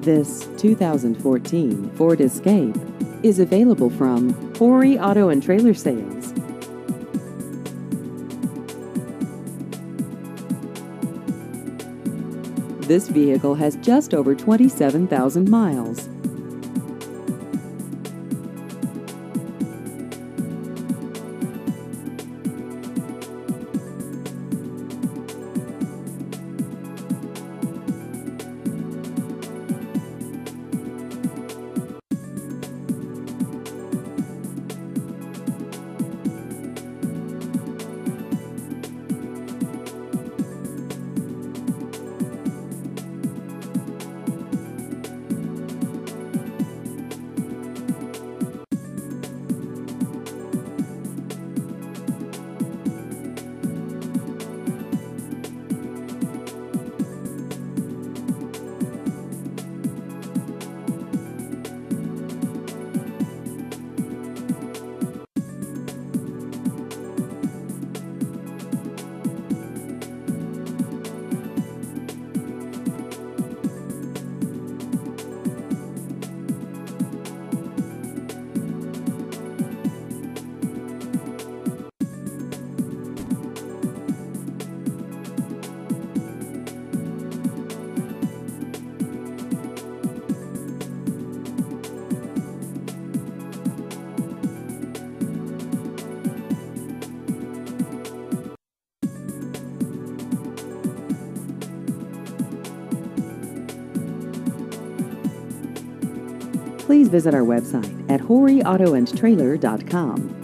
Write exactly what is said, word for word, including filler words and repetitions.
This two thousand fourteen Ford Escape is available from Horry Auto and Trailer Sales. This vehicle has just over twenty-seven thousand miles. Please visit our website at horry auto and trailer dot com.